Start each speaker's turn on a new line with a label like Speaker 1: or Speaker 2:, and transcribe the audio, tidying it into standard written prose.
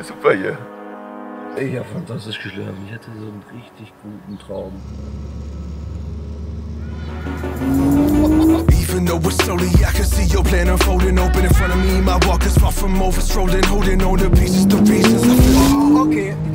Speaker 1: ja super hier.
Speaker 2: Ich habe fantastisch geschlafen. Ich hatte so einen richtig guten Traum.
Speaker 3: Even though it's slowly, I can see your plan unfolding. Open in front of me, my walk is far from over. Strolling, holding on the pieces, the reasons I feel. Okay.